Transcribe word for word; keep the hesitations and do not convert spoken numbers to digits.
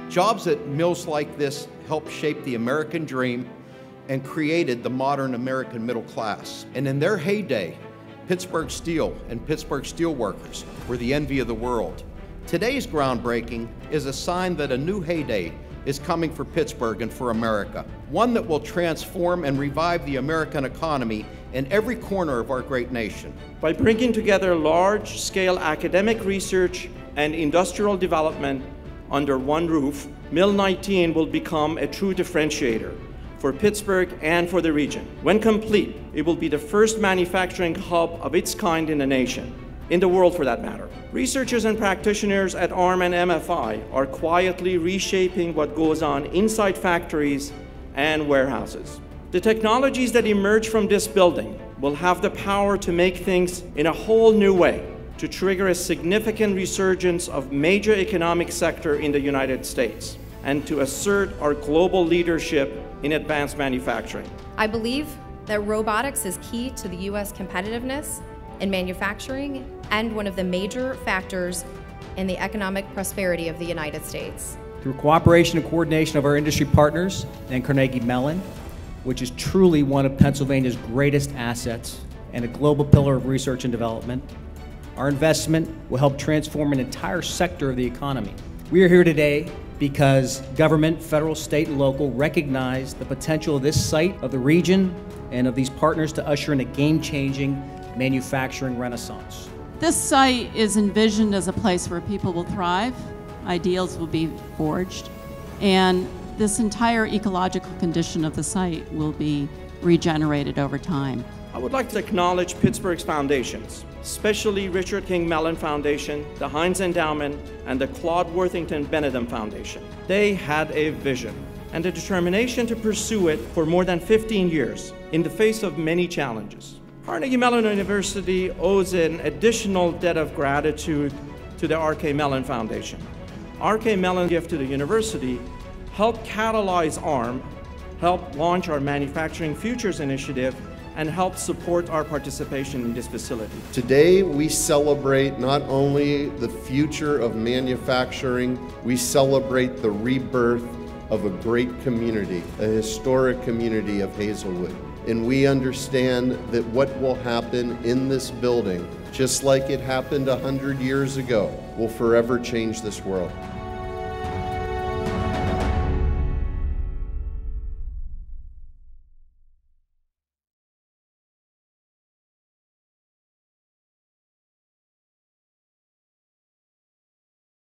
Jobs at mills like this helped shape the American dream and created the modern American middle class. And in their heyday, Pittsburgh Steel and Pittsburgh steelworkers were the envy of the world. Today's groundbreaking is a sign that a new heyday is coming for Pittsburgh and for America, one that will transform and revive the American economy in every corner of our great nation. By bringing together large-scale academic research and industrial development under one roof, Mill nineteen will become a true differentiator for Pittsburgh and for the region. When complete, it will be the first manufacturing hub of its kind in the nation, in the world for that matter. Researchers and practitioners at A R M and M F I are quietly reshaping what goes on inside factories and warehouses. The technologies that emerge from this building will have the power to make things in a whole new way, to trigger a significant resurgence of major economic sector in the United States, and to assert our global leadership in advanced manufacturing. I believe that robotics is key to the U S competitiveness in manufacturing and one of the major factors in the economic prosperity of the United States. Through cooperation and coordination of our industry partners and Carnegie Mellon, which is truly one of Pennsylvania's greatest assets and a global pillar of research and development, our investment will help transform an entire sector of the economy. We are here today because government, federal, state, and local recognize the potential of this site, of the region, and of these partners to usher in a game-changing manufacturing renaissance. This site is envisioned as a place where people will thrive, ideals will be forged, and this entire ecological condition of the site will be regenerated over time. I would like to acknowledge Pittsburgh's foundations, especially Richard King Mellon Foundation, the Heinz Endowment, and the Claude Worthington Benedum Foundation. They had a vision and a determination to pursue it for more than fifteen years in the face of many challenges. Carnegie Mellon University owes an additional debt of gratitude to the R K Mellon Foundation. R K Mellon's gift to the university helped catalyze A R M, helped launch our Manufacturing Futures Initiative, and help support our participation in this facility. Today we celebrate not only the future of manufacturing, we celebrate the rebirth of a great community, a historic community of Hazelwood. And we understand that what will happen in this building, just like it happened a hundred years ago, will forever change this world.